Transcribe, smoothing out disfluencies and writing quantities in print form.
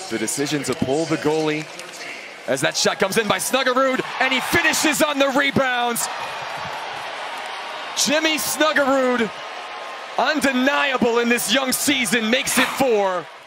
The decision to pull the goalie as that shot comes in by Snuggerud, and he finishes on the rebounds. Jimmy Snuggerud, undeniable in this young season, makes it 4.